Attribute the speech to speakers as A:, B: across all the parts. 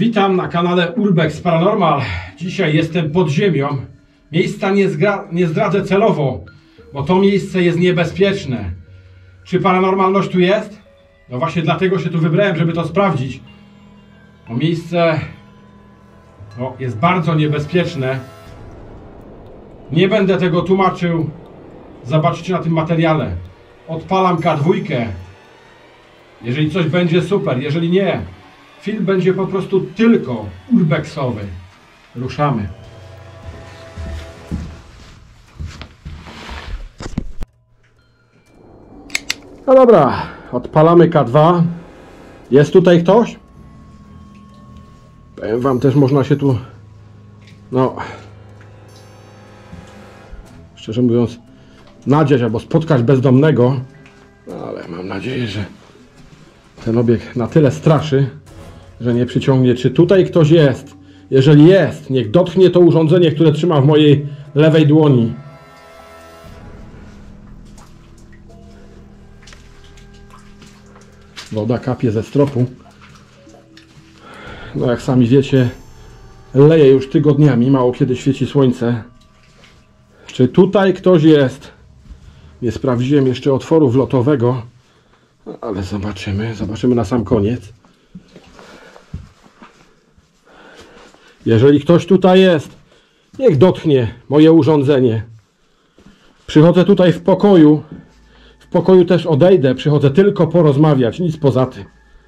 A: Witam na kanale Urbex Paranormal. Dzisiaj jestem pod ziemią. Miejsca nie zdradzę celowo, bo to miejsce jest niebezpieczne. Czy paranormalność tu jest? No właśnie dlatego się tu wybrałem, żeby to sprawdzić. To miejsce jest bardzo niebezpieczne. Nie będę tego tłumaczył. Zobaczycie na tym materiale. Odpalam K2. Jeżeli coś będzie, super. Jeżeli nie, film będzie po prostu tylko urbexowy. Ruszamy. No dobra, odpalamy K2. Jest tutaj ktoś? Powiem wam, też można się tu, szczerze mówiąc, nadziać albo spotkać bezdomnego. Ale mam nadzieję, że ten obiekt na tyle straszy, że nie przyciągnie. Czy tutaj ktoś jest? Jeżeli jest, niech dotknie to urządzenie, które trzymam w mojej lewej dłoni. Woda kapie ze stropu. No jak sami wiecie, leje już tygodniami, mało kiedy świeci słońce. Czy tutaj ktoś jest? Nie sprawdziłem jeszcze otworu wlotowego, ale zobaczymy na sam koniec. Jeżeli ktoś tutaj jest, niech dotknie moje urządzenie. Przychodzę tutaj w pokoju. W pokoju też odejdę. Przychodzę tylko porozmawiać, nic poza tym.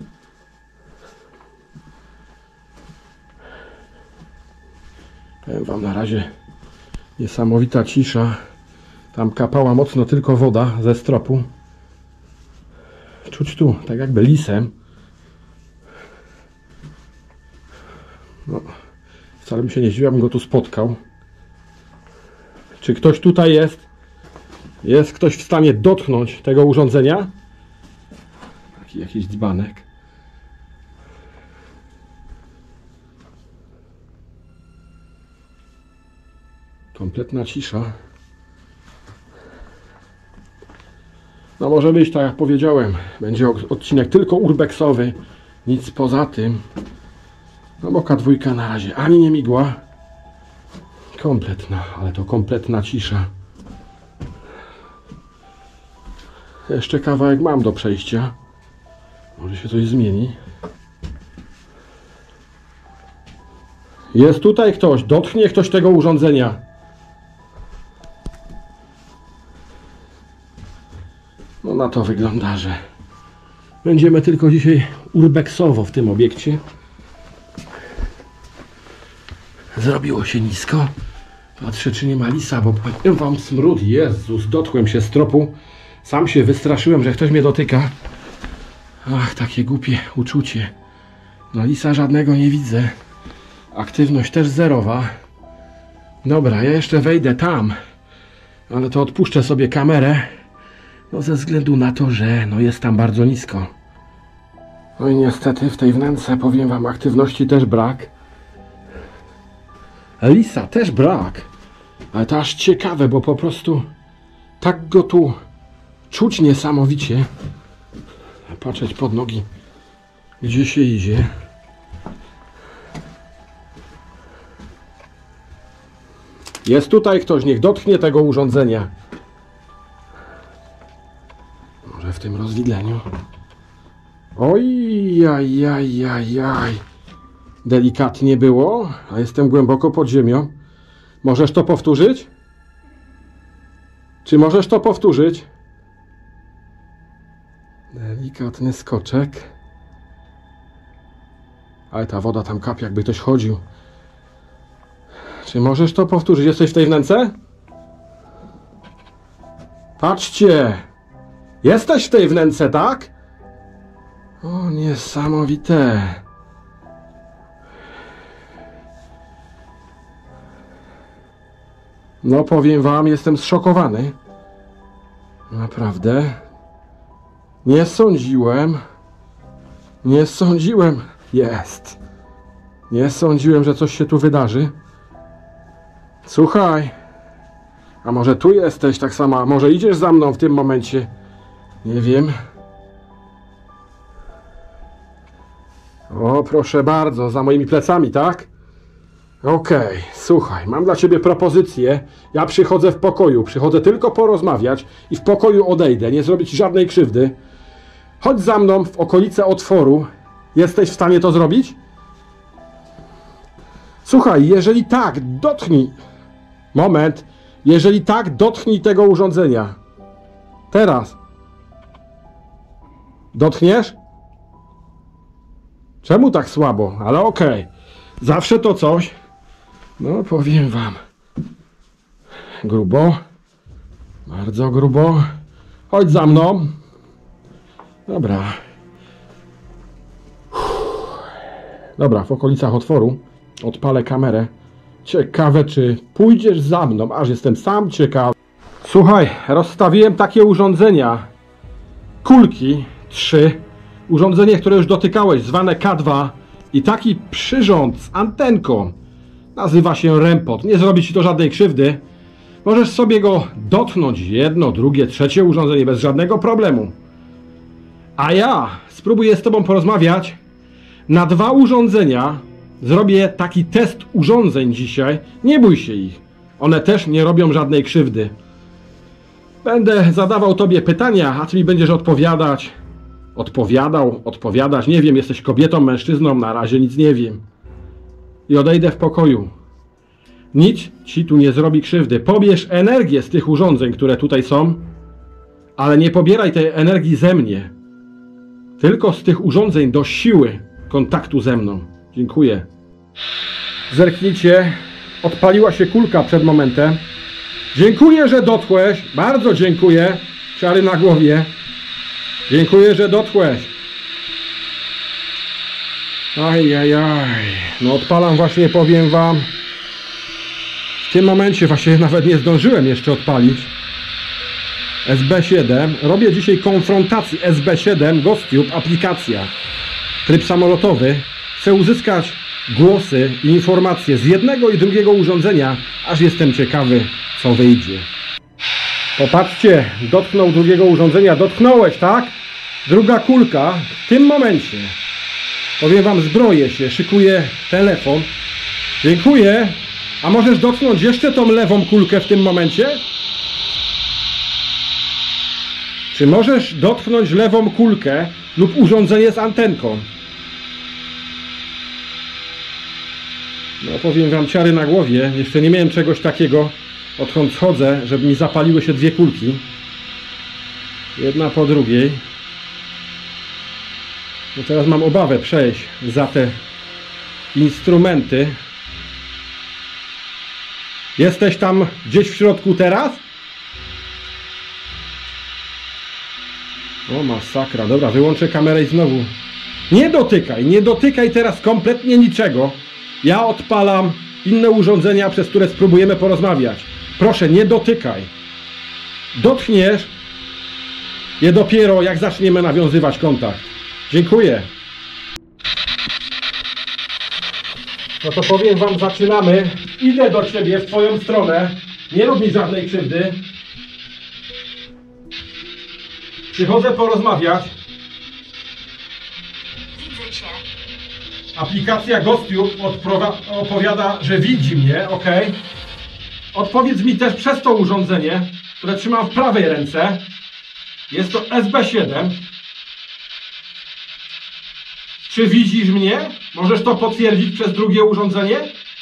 A: Powiem wam, na razie niesamowita cisza. Tam kapała mocno tylko woda ze stropu. Czuć tu, tak jakby lisem. Wcale bym się nie zdziwił, bym go tu spotkał. Czy ktoś tutaj jest? Jest ktoś w stanie dotknąć tego urządzenia? Taki jakiś dzbanek. Kompletna cisza. No może być, tak jak powiedziałem, będzie odcinek tylko urbexowy, nic poza tym. No bo K2 na razie ani nie migła. Kompletna, ale to kompletna cisza. Jeszcze kawałek mam do przejścia. Może się coś zmieni. Jest tutaj ktoś, dotknie ktoś tego urządzenia. No na to wygląda, że będziemy tylko dzisiaj urbexowo w tym obiekcie. Zrobiło się nisko. Patrzę, czy nie ma lisa, bo powiem wam, smród. Jezus, dotkłem się stropu. Sam się wystraszyłem, że ktoś mnie dotyka. Ach, takie głupie uczucie. No lisa żadnego nie widzę. Aktywność też zerowa. Dobra, ja jeszcze wejdę tam. Ale to odpuszczę sobie kamerę. No ze względu na to, że jest tam bardzo nisko. No i niestety w tej wnęce, powiem wam, aktywności też brak. Lisa też brak. Ale to aż ciekawe, bo po prostu tak go tu czuć niesamowicie. Patrzeć pod nogi, gdzie się idzie. Jest tutaj ktoś, niech dotknie tego urządzenia. Może w tym rozwidleniu. Oj, jaj. Delikatnie było, a jestem głęboko pod ziemią. Możesz to powtórzyć? Czy możesz to powtórzyć? Delikatny skoczek. Ale ta woda tam kapie, jakby ktoś chodził. Czy możesz to powtórzyć? Jesteś w tej wnęce? Patrzcie! Jesteś w tej wnęce, tak? O, niesamowite. No powiem wam, jestem zszokowany. Naprawdę. Nie sądziłem. Jest. Nie sądziłem, że coś się tu wydarzy. Słuchaj. A może tu jesteś tak samo? A może idziesz za mną w tym momencie? Nie wiem. O, proszę bardzo, za moimi plecami, tak? Okej, słuchaj, mam dla ciebie propozycję. Ja przychodzę w pokoju, przychodzę tylko porozmawiać i w pokoju odejdę, nie zrobię ci żadnej krzywdy. Chodź za mną w okolice otworu. Jesteś w stanie to zrobić? Słuchaj, jeżeli tak, dotknij. Moment. Jeżeli tak, dotknij tego urządzenia. Teraz. Dotkniesz? Czemu tak słabo? Ale okej. Zawsze to coś. No, powiem wam. Grubo. Bardzo grubo. Chodź za mną. Dobra. Dobra, w okolicach otworu odpalę kamerę. Ciekawe, czy pójdziesz za mną, aż jestem sam ciekawy. Słuchaj, rozstawiłem takie urządzenia. Kulki 3. Urządzenie, które już dotykałeś, zwane K2. I taki przyrząd z antenką. Nazywa się REM-POD. Nie zrobi ci to żadnej krzywdy. Możesz sobie go dotknąć. Jedno, drugie, trzecie urządzenie bez żadnego problemu. A ja spróbuję z tobą porozmawiać. Na 2 urządzenia zrobię taki test urządzeń dzisiaj. Nie bój się ich. One też nie robią żadnej krzywdy. Będę zadawał tobie pytania, a ty mi będziesz odpowiadać. Odpowiadać. Nie wiem, jesteś kobietą, mężczyzną, na razie nic nie wiem. I odejdę w pokoju. Nic ci tu nie zrobi krzywdy. Pobierz energię z tych urządzeń, które tutaj są, ale nie pobieraj tej energii ze mnie. Tylko z tych urządzeń do siły kontaktu ze mną. Dziękuję. Zerknijcie. Odpaliła się kulka przed momentem. Dziękuję, że dotkłeś. Bardzo dziękuję. Ciary na głowie. Dziękuję, że dotkłeś. Ajajaj. No odpalam właśnie, powiem wam. W tym momencie właśnie nawet nie zdążyłem jeszcze odpalić. SB7. Robię dzisiaj konfrontację SB7 GhostTube, aplikacja. Tryb samolotowy. Chcę uzyskać głosy i informacje z jednego i drugiego urządzenia, aż jestem ciekawy, co wyjdzie. Popatrzcie, dotknął drugiego urządzenia. Dotknąłeś, tak? Druga kulka w tym momencie. Powiem wam, zbroję się, szykuję telefon. Dziękuję. A możesz dotknąć jeszcze tą lewą kulkę w tym momencie? Czy możesz dotknąć lewą kulkę lub urządzenie z antenką? No powiem wam, ciary na głowie. Jeszcze nie miałem czegoś takiego, odkąd schodzę, żeby mi zapaliły się 2 kulki. Jedna po drugiej. No teraz mam obawę przejść za te instrumenty. Jesteś tam gdzieś w środku teraz? O masakra, dobra, wyłączę kamerę i znowu. Nie dotykaj teraz kompletnie niczego. Ja odpalam inne urządzenia, przez które spróbujemy porozmawiać. Proszę, nie dotykaj. Dotkniesz je dopiero, jak zaczniemy nawiązywać kontakt. Dziękuję. No to powiem wam, zaczynamy. Idę do ciebie, w twoją stronę. Nie rób mi żadnej krzywdy. Przychodzę porozmawiać.
B: Widzę cię.
A: Aplikacja GhostTube opowiada, że widzi mnie, ok? Odpowiedz mi też przez to urządzenie, które trzymam w prawej ręce. Jest to SB7. Czy widzisz mnie? Możesz to potwierdzić przez drugie urządzenie?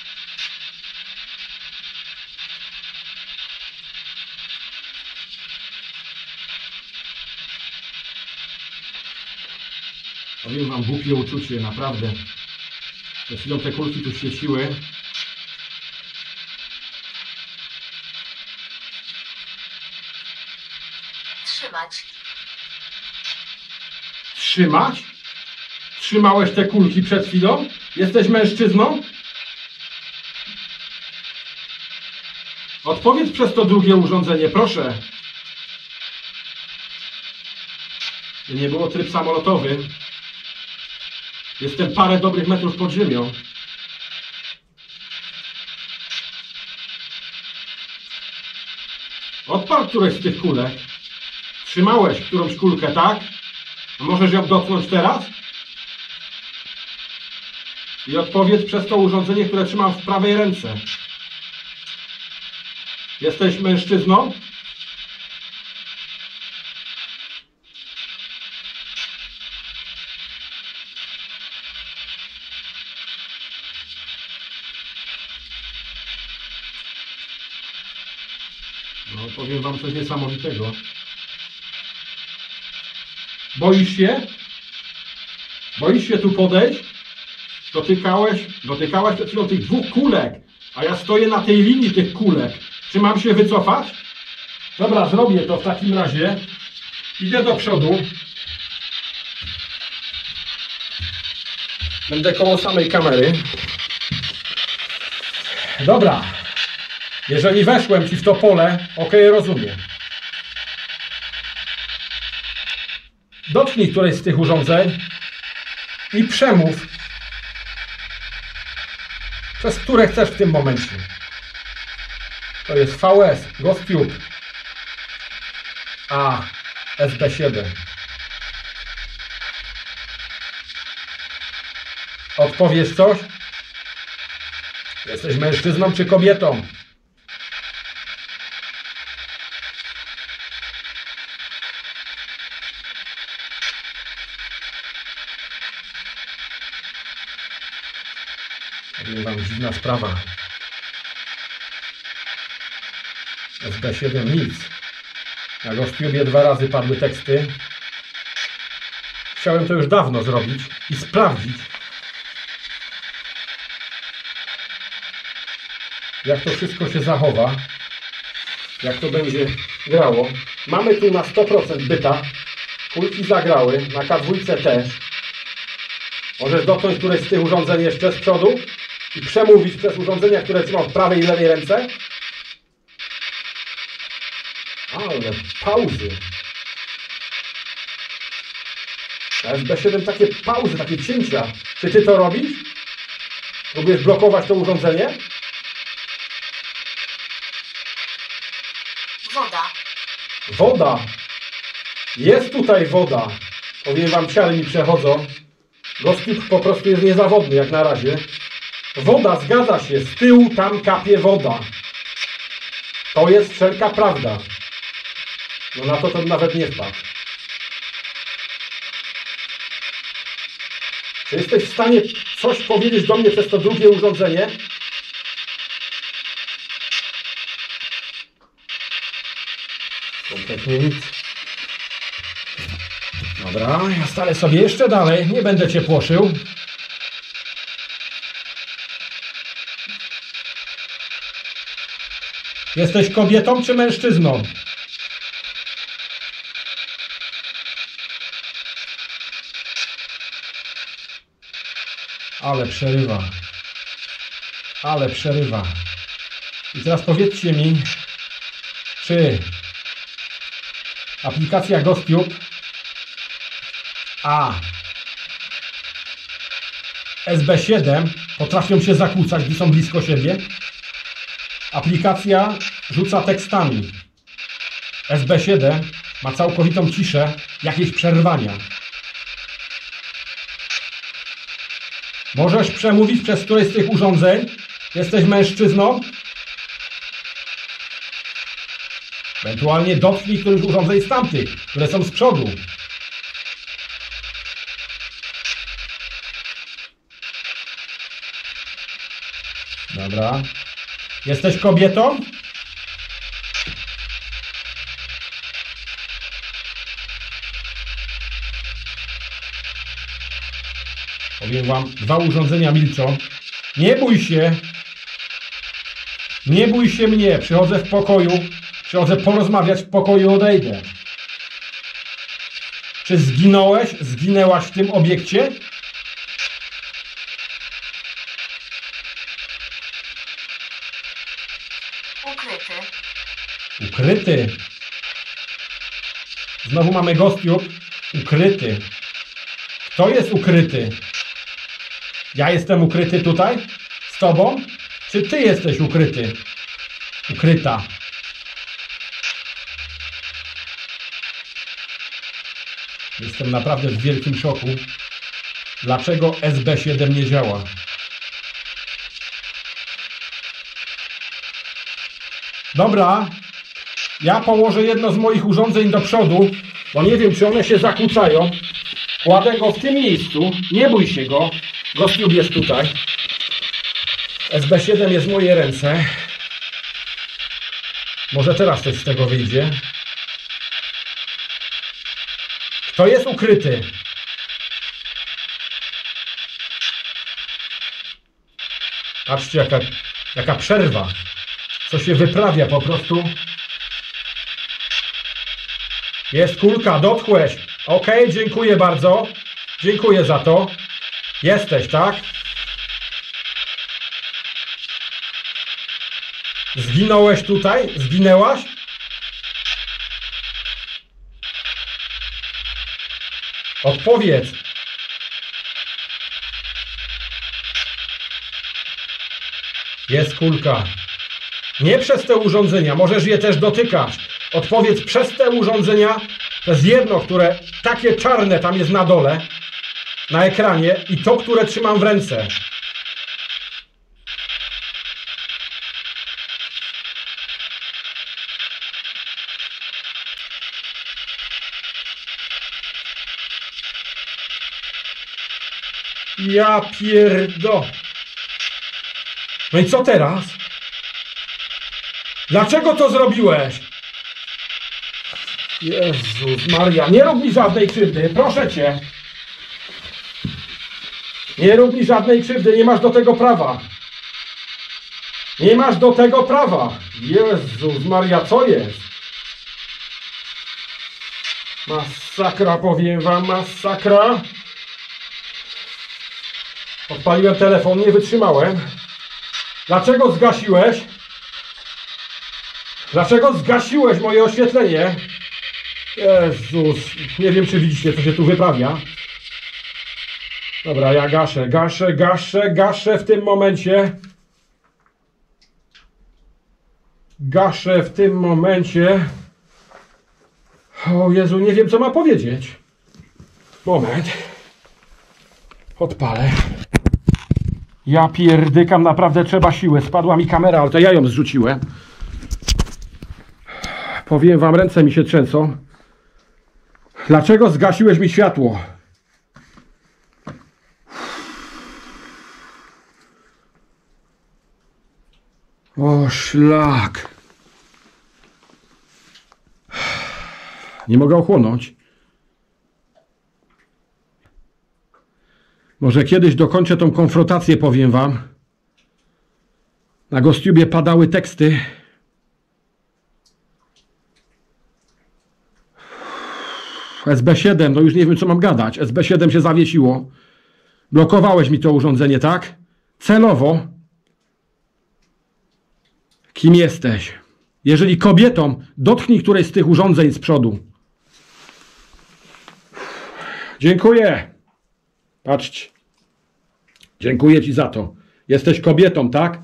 A: Powiem wam, głupie uczucie, naprawdę. Przed chwilą te kulki tu świeciły.
B: Trzymać.
A: Trzymać? Trzymałeś te kulki przed chwilą? Jesteś mężczyzną? Odpowiedz przez to drugie urządzenie, proszę. Nie było tryb samolotowy. Jestem parę dobrych metrów pod ziemią. Odpal któreś z tych kulek. Trzymałeś którąś kulkę, tak? A możesz ją dotknąć teraz? i odpowiedz przez to urządzenie, które trzymam w prawej ręce. Jesteś mężczyzną? No, powiem wam coś niesamowitego. Boisz się? Boisz się tu podejść? Dotykałeś przed chwilą tych dwóch kulek, a ja stoję na tej linii tych kulek. Czy mam się wycofać? Dobra, zrobię to w takim razie. Idę do przodu. Będę koło samej kamery. Dobra. Jeżeli weszłem ci w to pole, ok, rozumiem. Dotknij któreś z tych urządzeń i przemów, przez które chcesz w tym momencie. To jest VS, GhostTube, A, SB7. Odpowiesz coś? Jesteś mężczyzną czy kobietą? Powiem wam, dziwna sprawa. SB7 nic. Na GhostTubie 2 razy padły teksty. Chciałem to już dawno zrobić i sprawdzić, jak to wszystko się zachowa, jak to będzie grało. Mamy tu na 100% byta. Kulki zagrały, na K2 też. Możesz dotknąć któreś z tych urządzeń jeszcze z przodu i przemówić przez urządzenia, które trzymam w prawej i lewej ręce. Ale pauzy. Na SB7 takie pauzy, takie cięcia. Czy ty to robisz? Próbujesz blokować to urządzenie?
B: Woda.
A: Woda. Jest tutaj woda. Powiem wam, ciary mi przechodzą. GhostTube po prostu jest niezawodny jak na razie. Woda, zgadza się. Z tyłu tam kapie woda. To jest wszelka prawda. No na to nawet nie wpadł. Czy jesteś w stanie coś powiedzieć do mnie przez to drugie urządzenie? Kompletnie nic. Dobra, ja stanę sobie jeszcze dalej. Nie będę cię płoszył. Jesteś kobietą czy mężczyzną? Ale przerywa. Ale przerywa. I teraz powiedzcie mi, czy aplikacja GhostTube a SB7 potrafią się zakłócać, gdy są blisko siebie? Aplikacja rzuca tekstami. SB7 ma całkowitą ciszę, jakieś przerwania. Możesz przemówić przez któreś z tych urządzeń? Jesteś mężczyzną? Ewentualnie dotknij któryś z urządzeń z tamtych, które są z przodu. Dobra. Jesteś kobietą? Powiem wam, 2 urządzenia milczą. Nie bój się. Nie bój się mnie. Przychodzę w pokoju. Przychodzę porozmawiać w pokoju, odejdę. Czy zginąłeś? Zginęłaś w tym obiekcie?
B: Ukryty.
A: Ukryty. Znowu mamy GhostTube. Ukryty. Kto jest ukryty? Ja jestem ukryty tutaj? Z tobą? Czy ty jesteś ukryty? Ukryta. Jestem naprawdę w wielkim szoku. Dlaczego SB7 nie działa? Dobra. Ja położę jedno z moich urządzeń do przodu, bo nie wiem, czy one się zakłócają. Kładę go w tym miejscu. Nie bój się go. Gościub jest tutaj. SB7 jest w mojej ręce. Może teraz coś z tego wyjdzie. Kto jest ukryty? Patrzcie, jaka przerwa. Co się wyprawia po prostu. Jest kulka, dotkłeś. Ok, dziękuję bardzo. Dziękuję za to. Jesteś, tak? Zginąłeś tutaj? Zginęłaś? Odpowiedz. Jest kulka. Nie przez te urządzenia, możesz je też dotykać. Odpowiedz przez te urządzenia. To jest jedno, które takie czarne tam jest na dole, na ekranie, i to, które trzymam w ręce. Ja pierdo. No i co teraz? Dlaczego to zrobiłeś? Jezus Maria, nie rób mi żadnej krzywdy, proszę cię. Nie rób mi żadnej krzywdy, nie masz do tego prawa. Nie masz do tego prawa. Jezus Maria, co jest? Masakra, powiem wam, masakra. Odpaliłem telefon, nie wytrzymałem. Dlaczego zgasiłeś? Dlaczego zgasiłeś moje oświetlenie? Jezus, nie wiem, czy widzicie, co się tu wyprawia. Dobra, ja gaszę w tym momencie. Gaszę w tym momencie. O Jezu, nie wiem, co ma powiedzieć. Moment. Odpalę. Ja pierdykam, naprawdę trzeba siły. Spadła mi kamera, ale to ja ją zrzuciłem. Powiem wam, ręce mi się trzęsą. Dlaczego zgasiłeś mi światło? O szlak. Nie mogę ochłonąć. Może kiedyś dokończę tą konfrontację, powiem wam. Na GhostTubie padały teksty. SB7, no już nie wiem, co mam gadać. SB7 się zawiesiło. Blokowałeś mi to urządzenie, tak? Celowo. Kim jesteś? Jeżeli kobietą, dotknij którejś z tych urządzeń z przodu. Dziękuję. Patrzcie. Dziękuję ci za to. Jesteś kobietą, tak?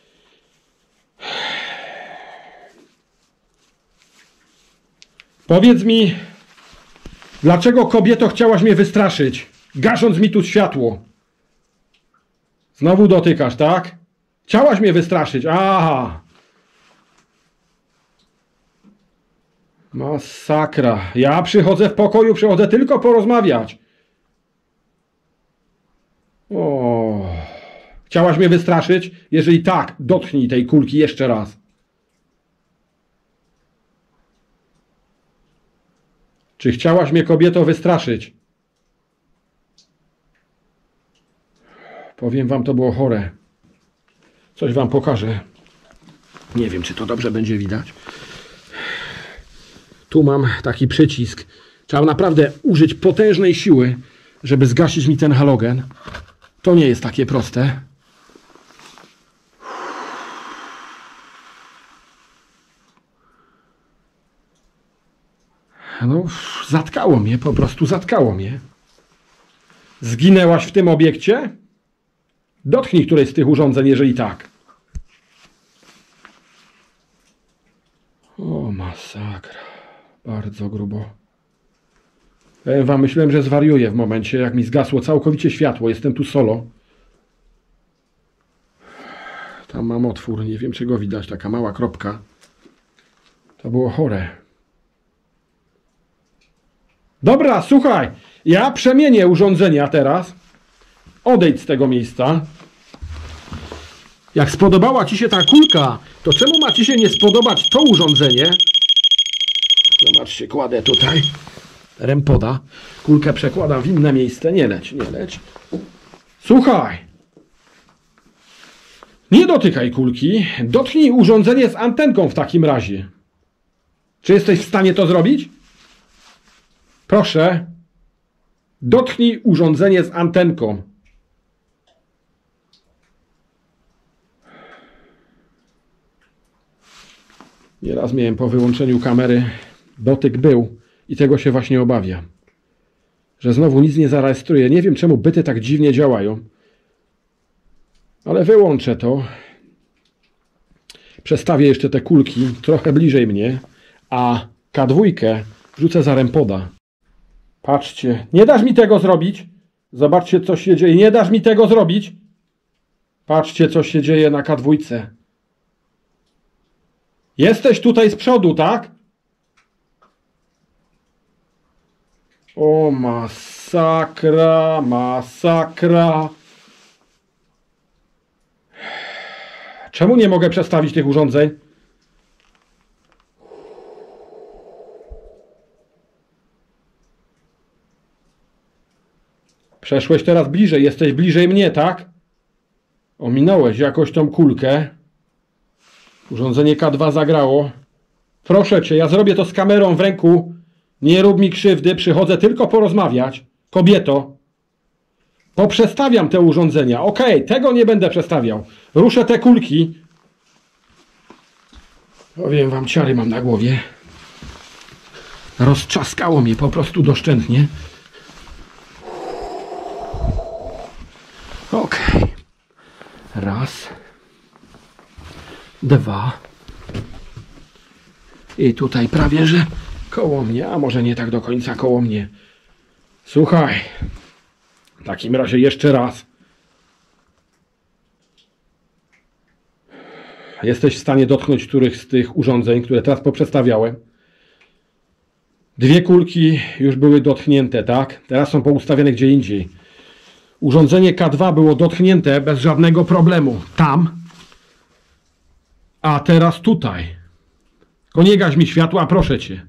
A: Powiedz mi, dlaczego, kobieto, chciałaś mnie wystraszyć, gasząc mi tu światło? Znowu dotykasz, tak? Chciałaś mnie wystraszyć. Aha. Masakra. Ja przychodzę w pokoju, przychodzę tylko porozmawiać. O. Chciałaś mnie wystraszyć? Jeżeli tak, dotknij tej kulki jeszcze raz. Czy chciałaś mnie, kobieto, wystraszyć? Powiem wam, to było chore. Coś wam pokażę. Nie wiem, czy to dobrze będzie widać. Tu mam taki przycisk. Trzeba naprawdę użyć potężnej siły, żeby zgasić mi ten halogen. To nie jest takie proste. No, zatkało mnie, po prostu zatkało mnie. Zginęłaś w tym obiekcie? Dotknij którejś z tych urządzeń, jeżeli tak. O, masakra. Bardzo grubo. Ja wam myślałem, że zwariuję w momencie, jak mi zgasło całkowicie światło. Jestem tu solo. Tam mam otwór, nie wiem, czy go widać, taka mała kropka. To było chore. Dobra, słuchaj. Ja przemienię urządzenia teraz. Odejdź z tego miejsca. Jak spodobała Ci się ta kulka, to czemu ma Ci się nie spodobać to urządzenie? Zobaczcie, kładę tutaj REM-poda. Kulkę przekładam w inne miejsce. Nie leć, nie leć. Słuchaj. Nie dotykaj kulki. Dotknij urządzenie z antenką w takim razie. Czy jesteś w stanie to zrobić? Proszę. Dotknij urządzenie z antenką. Nieraz miałem po wyłączeniu kamery, dotyk był i tego się właśnie obawiam. Że znowu nic nie zarejestruje. Nie wiem, czemu byty tak dziwnie działają. Ale wyłączę to. Przestawię jeszcze te kulki trochę bliżej mnie, a K2 wrzucę za REM-poda. Patrzcie, nie dasz mi tego zrobić? Zobaczcie, co się dzieje. Nie dasz mi tego zrobić? Patrzcie, co się dzieje na K2. Jesteś tutaj z przodu, tak? O, masakra, masakra. Czemu nie mogę przestawić tych urządzeń? Przeszłeś teraz bliżej, jesteś bliżej mnie, tak? Ominąłeś jakoś tą kulkę. Urządzenie K2 zagrało. Proszę Cię, ja zrobię to z kamerą w ręku. Nie rób mi krzywdy, przychodzę tylko porozmawiać. Kobieto. Poprzestawiam te urządzenia. Okej, tego nie będę przestawiał. Ruszę te kulki. Powiem Wam, ciary mam na głowie. Roztrzaskało mnie po prostu doszczętnie. Okej. Raz. Dwa. I tutaj prawie, że koło mnie, a może nie tak do końca koło mnie. Słuchaj. W takim razie jeszcze raz. Jesteś w stanie dotknąć których z tych urządzeń, które teraz poprzestawiałem? Dwie kulki już były dotknięte, tak? Teraz są poustawione gdzie indziej. Urządzenie K2 było dotknięte bez żadnego problemu. Tam. A teraz tutaj. Tylko nie gaś mi światła, proszę Cię.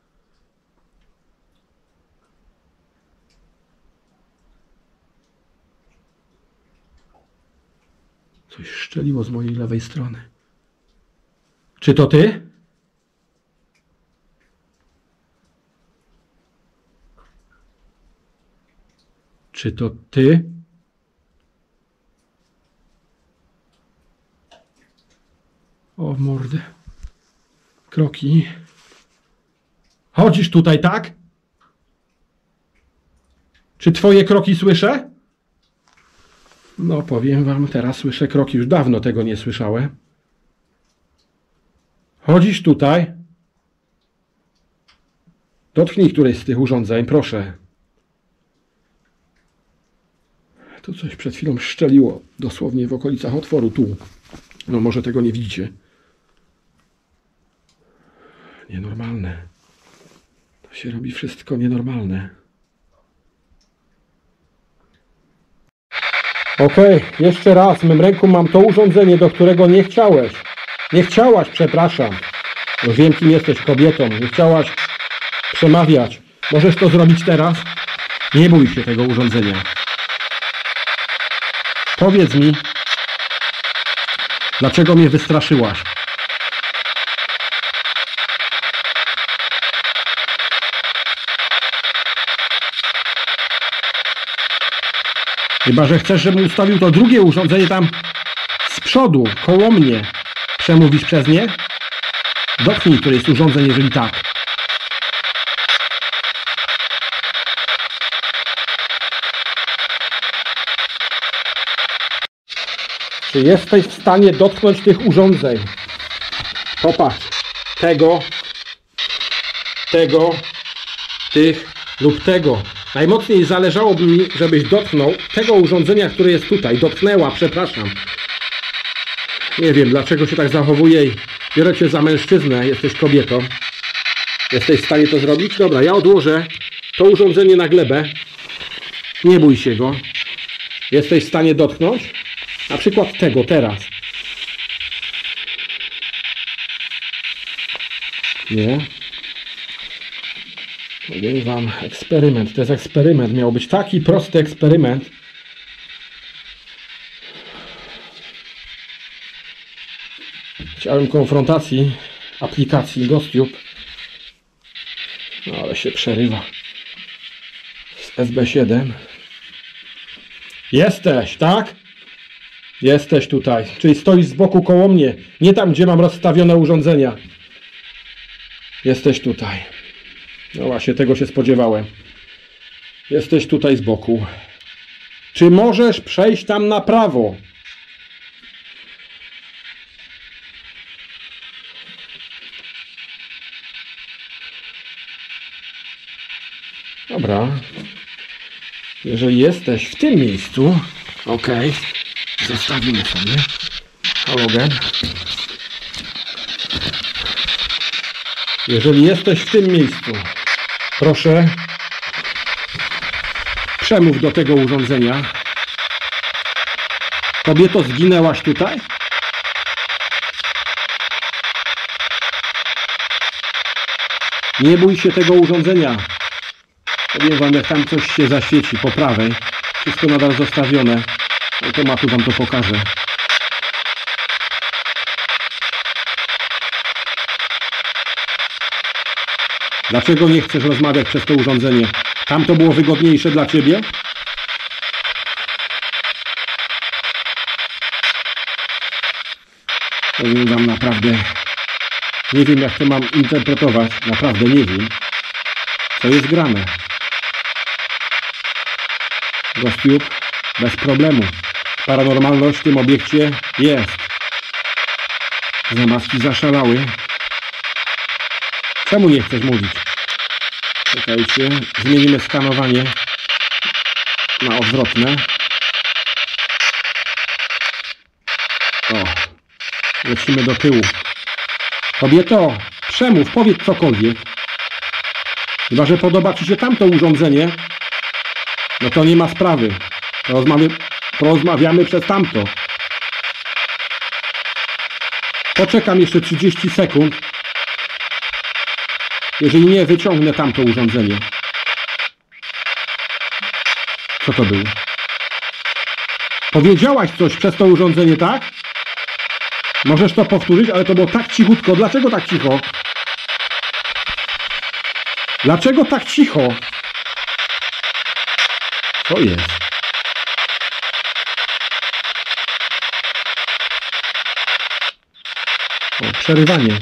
A: Coś szczeliło z mojej lewej strony. Czy to Ty? Czy to Ty? O, w mordę. Kroki. Chodzisz tutaj, tak? Czy Twoje kroki słyszę? No, powiem Wam, teraz słyszę kroki. Już dawno tego nie słyszałem. Chodzisz tutaj. Dotknij któreś z tych urządzeń, proszę. To coś przed chwilą szczeliło. Dosłownie w okolicach otworu, tu. No, może tego nie widzicie. Nienormalne. To się robi wszystko nienormalne. Okej, jeszcze raz. W mym ręku mam to urządzenie, do którego nie chciałeś. Nie chciałaś, przepraszam. Już wiem, kim jesteś, kobietą. Nie chciałaś przemawiać. Możesz to zrobić teraz? Nie bój się tego urządzenia. Powiedz mi, dlaczego mnie wystraszyłaś? Chyba że chcesz, żebym ustawił to drugie urządzenie tam z przodu, koło mnie. Przemówisz przez nie? Dotknij któreś z urządzeń, jeżeli tak. Czy jesteś w stanie dotknąć tych urządzeń? Popatrz. Tego, tych lub tego. Najmocniej zależałoby mi, żebyś dotknął tego urządzenia, które jest tutaj. Dotknęła, przepraszam. Nie wiem, dlaczego się tak zachowuje i Biorę cię za mężczyznę, jesteś kobietą. Jesteś w stanie to zrobić? Dobra, ja odłożę to urządzenie na glebę. Nie bój się go. Jesteś w stanie dotknąć? Na przykład tego teraz. Nie. Powiem wam, eksperyment. To jest eksperyment. Miał być taki prosty eksperyment. Chciałem konfrontacji aplikacji GhostTube. No ale się przerywa. Z SB7. Jesteś, tak? Jesteś tutaj. Czyli stoisz z boku koło mnie. Nie tam, gdzie mam rozstawione urządzenia. Jesteś tutaj. No właśnie, tego się spodziewałem. Jesteś tutaj z boku. Czy możesz przejść tam na prawo? Dobra. Jeżeli jesteś w tym miejscu, ok, zostawimy sobie halogen. Jeżeli jesteś w tym miejscu, proszę, przemów do tego urządzenia. Kobieto, zginęłaś tutaj? Nie bój się tego urządzenia. Powiem wam, jak tam coś się zaświeci po prawej. Wszystko nadal zostawione. Automatu wam to pokażę. Dlaczego nie chcesz rozmawiać przez to urządzenie? Tam to było wygodniejsze dla ciebie? Powiem wam, naprawdę nie wiem, jak to mam interpretować. Naprawdę nie wiem, co jest grane. GhostTube bez problemu. Paranormalność w tym obiekcie jest. Zamaski zaszalały. Czemu nie chcesz mówić? Czekajcie, zmienimy skanowanie na odwrotne. O, lecimy do tyłu. Kobieto, przemów, powiedz cokolwiek. Chyba że podoba ci się tamto urządzenie, no to nie ma sprawy. Porozmawiamy przez tamto. Poczekam jeszcze 30 sekund. Jeżeli nie, wyciągnę tamto urządzenie. Co to było? Powiedziałaś coś przez to urządzenie, tak? Możesz to powtórzyć, ale to było tak cichutko. Dlaczego tak cicho? Dlaczego tak cicho? Co jest? O, przerywanie.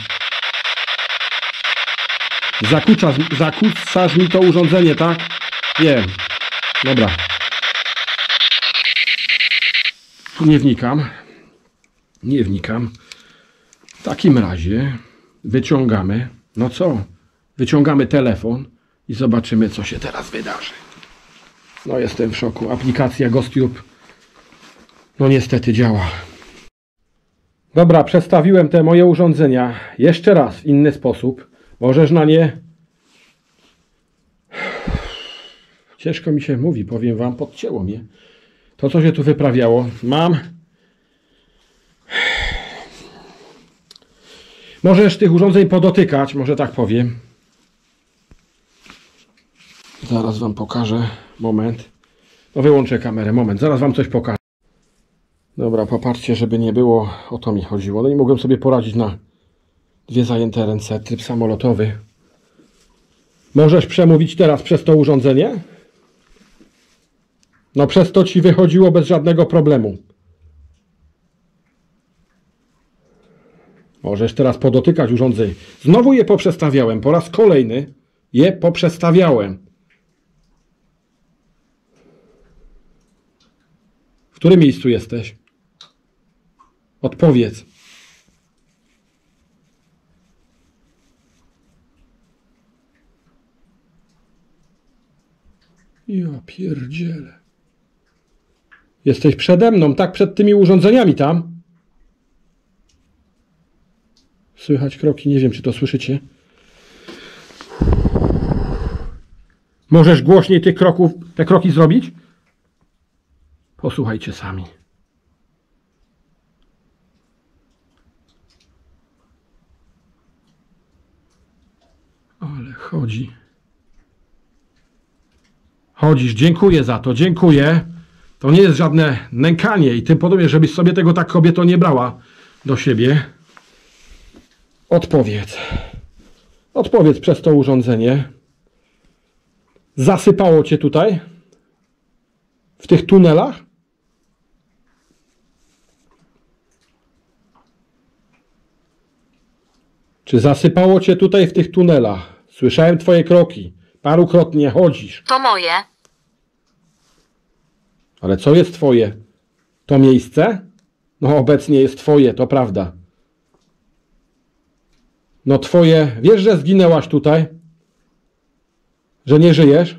A: Zakłócasz mi to urządzenie, tak? Wiem. Dobra. Nie wnikam. Nie wnikam. W takim razie wyciągamy. No co? Wyciągamy telefon i zobaczymy, co się teraz wydarzy. No jestem w szoku. Aplikacja GhostTube no niestety działa. Dobra, przestawiłem te moje urządzenia jeszcze raz w inny sposób. Możesz na nie... Ciężko mi się mówi, powiem wam, podcięło mnie. To, co się tu wyprawiało. Możesz tych urządzeń podotykać, może tak powiem. Zaraz wam pokażę. Moment. No wyłączę kamerę. Moment. Zaraz wam coś pokażę. Dobra, popatrzcie, żeby nie było. O to mi chodziło. No i mogłem sobie poradzić na dwie zajęte ręce. Tryb samolotowy. Możesz przemówić teraz przez to urządzenie? No przez to ci wychodziło bez żadnego problemu. Możesz teraz podotykać urządzeń. Znowu je poprzestawiałem. Po raz kolejny je poprzestawiałem. W którym miejscu jesteś? Odpowiedz. Ja pierdzielę. Jesteś przede mną, tak? Przed tymi urządzeniami tam? Słychać kroki, nie wiem, czy to słyszycie. Możesz głośniej te kroki zrobić? Posłuchajcie sami. Ale chodzi. Chodzisz, dziękuję za to, dziękuję. To nie jest żadne nękanie i tym podobnie, żebyś sobie tego tak kobieto nie brała do siebie. Odpowiedz. Odpowiedz przez to urządzenie. Zasypało cię tutaj? W tych tunelach? Czy zasypało cię tutaj w tych tunelach? Słyszałem twoje kroki. Parukrotnie chodzisz.
B: To moje.
A: Ale co jest twoje? To miejsce? No obecnie jest twoje, to prawda. No twoje... Wiesz, że zginęłaś tutaj? Że nie żyjesz?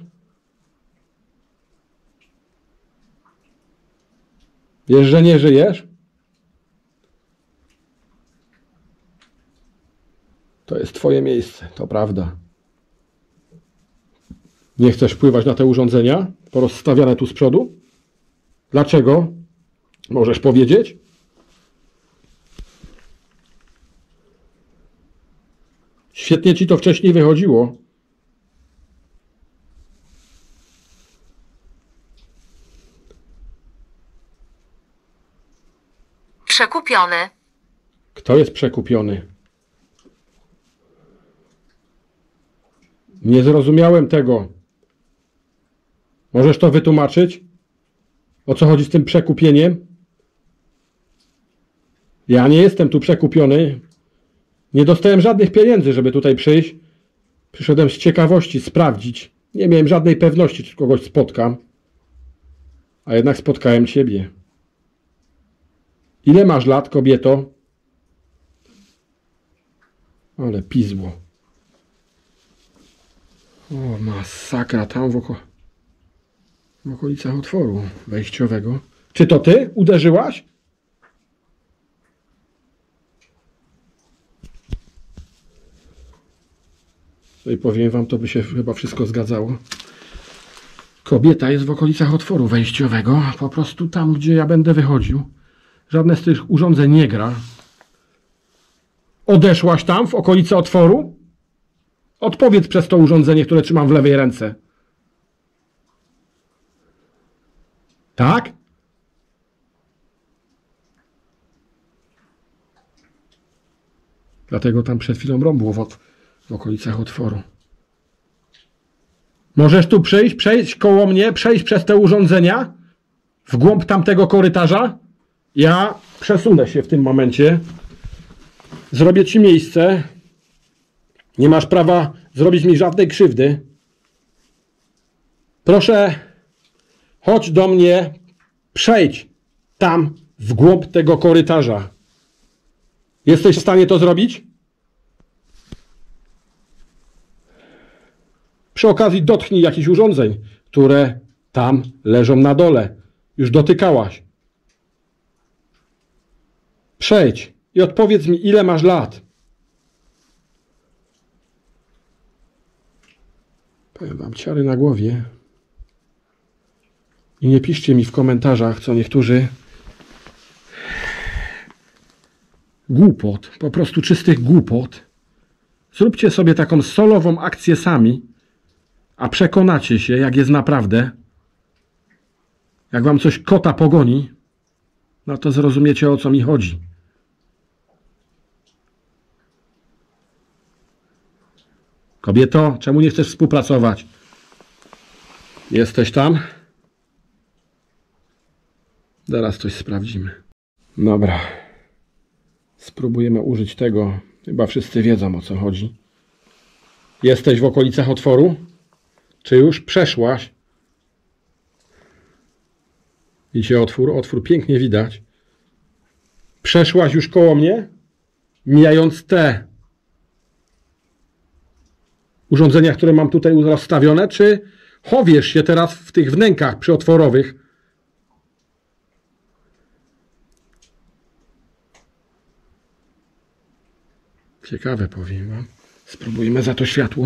A: Wiesz, że nie żyjesz? To jest twoje miejsce, to prawda. Nie chcesz wpływać na te urządzenia porozstawiane tu z przodu? Dlaczego? Możesz powiedzieć? Świetnie ci to wcześniej wychodziło.
B: Przekupiony.
A: Kto jest przekupiony? Nie zrozumiałem tego. Możesz to wytłumaczyć? O co chodzi z tym przekupieniem? Ja nie jestem tu przekupiony. Nie dostałem żadnych pieniędzy, żeby tutaj przyjść. Przyszedłem z ciekawości sprawdzić. Nie miałem żadnej pewności, czy kogoś spotkam. A jednak spotkałem ciebie. Ile masz lat, kobieto? Ale pizło. O, masakra, tam w okolicach otworu wejściowego. Czy to ty uderzyłaś? No i powiem wam, to by się chyba wszystko zgadzało. Kobieta jest w okolicach otworu wejściowego, po prostu tam, gdzie ja będę wychodził. Żadne z tych urządzeń nie gra. Odeszłaś tam, w okolice otworu? Odpowiedz przez to urządzenie, które trzymam w lewej ręce. Tak? Dlatego tam przed chwilą rąbło w okolicach otworu. Możesz tu przejść koło mnie, przejść przez te urządzenia w głąb tamtego korytarza? Ja przesunę się w tym momencie. Zrobię ci miejsce. Nie masz prawa zrobić mi żadnej krzywdy. Proszę, chodź do mnie, przejdź tam w głąb tego korytarza. Jesteś w stanie to zrobić? Przy okazji dotknij jakichś urządzeń, które tam leżą na dole. Już dotykałaś. Przejdź i odpowiedz mi, ile masz lat. Powiem wam, ciary na głowie. I nie piszcie mi w komentarzach, co niektórzy. Głupot, po prostu czystych głupot. Zróbcie sobie taką solową akcję sami, a przekonacie się, jak jest naprawdę. Jak wam coś kota pogoni, no to zrozumiecie, o co mi chodzi. Kobieto, czemu nie chcesz współpracować? Jesteś tam? Zaraz coś sprawdzimy. Dobra. Spróbujemy użyć tego. Chyba wszyscy wiedzą, o co chodzi. Jesteś w okolicach otworu? Czy już przeszłaś? Widzicie otwór? Otwór pięknie widać. Przeszłaś już koło mnie? Mijając te urządzenia, które mam tutaj rozstawione? Czy chowiesz się teraz w tych wnękach przyotworowych? Ciekawe, powiem wam. Spróbujmy za to światło.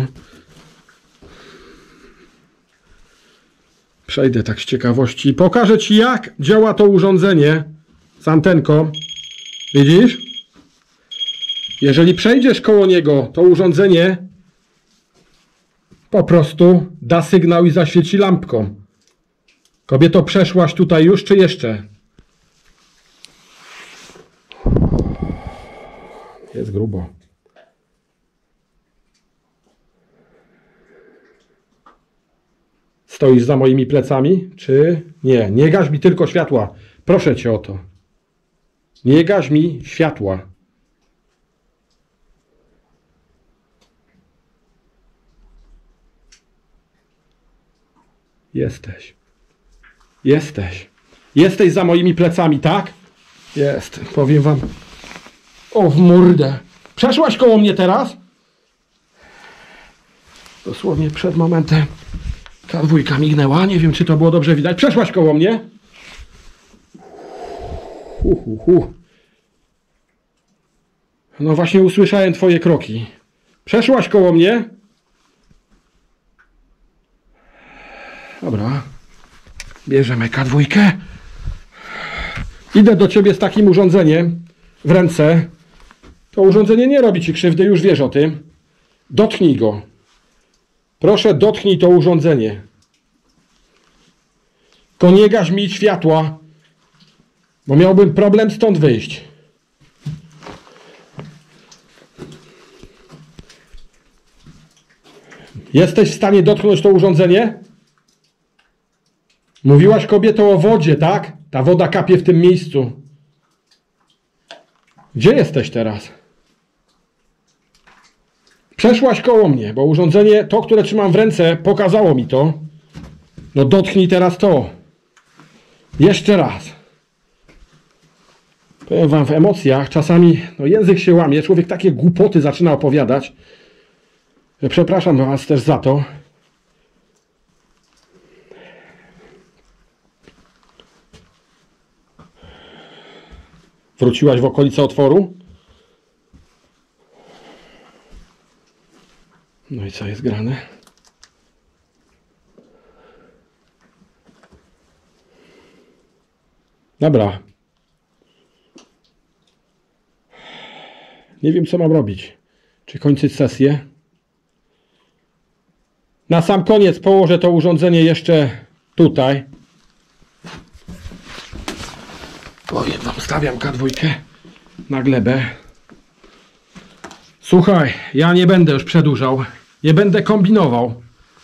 A: Przejdę tak z ciekawości i pokażę ci, jak działa to urządzenie z antenką. Widzisz? Jeżeli przejdziesz koło niego, to urządzenie po prostu da sygnał i zaświeci lampką. Kobieto, przeszłaś tutaj już, czy jeszcze? Jest grubo. Stoisz za moimi plecami, czy nie? Nie gaś mi tylko światła. Proszę cię o to. Nie gaś mi światła. Jesteś. Jesteś. Jesteś za moimi plecami, tak? Jest. Powiem wam. O, w mordę. Przeszłaś koło mnie teraz? Dosłownie przed momentem K2 mignęła. Nie wiem, czy to było dobrze widać. Przeszłaś koło mnie? No właśnie usłyszałem twoje kroki. Przeszłaś koło mnie? Dobra. Bierzemy K2. Idę do ciebie z takim urządzeniem w ręce. To urządzenie nie robi ci krzywdy, już wiesz o tym. Dotknij go. Proszę, dotknij to urządzenie. Tylko nie gaś mi światła, bo miałbym problem stąd wyjść. Jesteś w stanie dotknąć to urządzenie? Mówiłaś, kobieto, o wodzie, tak? Ta woda kapie w tym miejscu. Gdzie jesteś teraz? Przeszłaś koło mnie, bo urządzenie, to, które trzymam w ręce, pokazało mi to. No dotknij teraz to. Jeszcze raz. Powiem wam, w emocjach czasami no język się łamie. Człowiek takie głupoty zaczyna opowiadać. Przepraszam was też za to. Wróciłaś w okolice otworu? No i co jest grane? Dobra. Nie wiem, co mam robić. Czy kończyć sesję? Na sam koniec położę to urządzenie jeszcze tutaj. Powiem wam, stawiam K2 na glebę. Słuchaj, ja nie będę już przedłużał. Nie będę kombinował.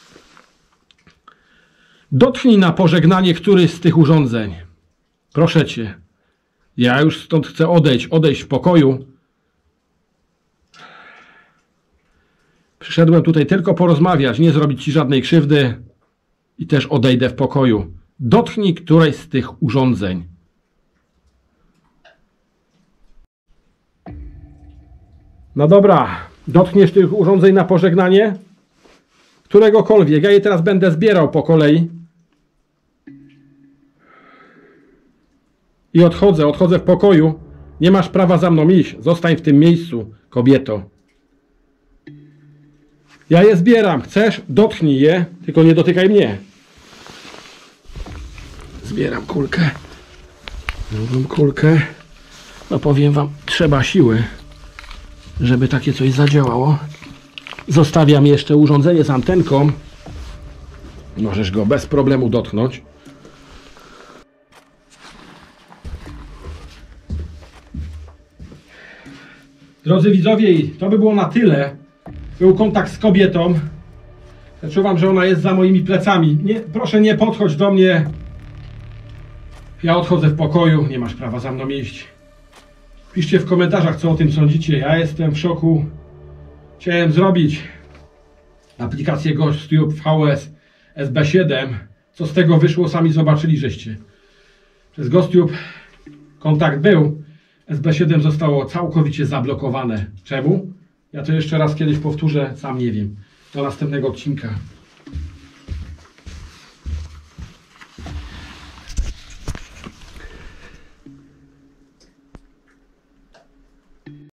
A: Dotknij na pożegnanie któryś z tych urządzeń. Proszę cię. Ja już stąd chcę odejść w pokoju. Przyszedłem tutaj tylko porozmawiać, nie zrobić ci żadnej krzywdy i też odejdę w pokoju. Dotknij którejś z tych urządzeń. No dobra, dotkniesz tych urządzeń na pożegnanie? Któregokolwiek. Ja je teraz będę zbierał po kolei. I odchodzę w pokoju. Nie masz prawa za mną iść. Zostań w tym miejscu, kobieto. Ja je zbieram. Chcesz? Dotknij je. Tylko nie dotykaj mnie. Zbieram kulkę. Drugą kulkę. No powiem wam, trzeba siły, żeby takie coś zadziałało. Zostawiam jeszcze urządzenie z antenką. Możesz go bez problemu dotknąć. Drodzy widzowie, to by było na tyle. Był kontakt z kobietą. Czuwam, że ona jest za moimi plecami. Nie, proszę, nie podchodź do mnie. Ja odchodzę w pokoju. Nie masz prawa za mną iść. Piszcie w komentarzach, co o tym sądzicie. Ja jestem w szoku. Chciałem zrobić aplikację GhostTube VS SB7. Co z tego wyszło, sami zobaczyli, żeście. Przez GhostTube kontakt był. SB7 zostało całkowicie zablokowane. Czemu? Ja to jeszcze raz kiedyś powtórzę, sam nie wiem. Do następnego odcinka.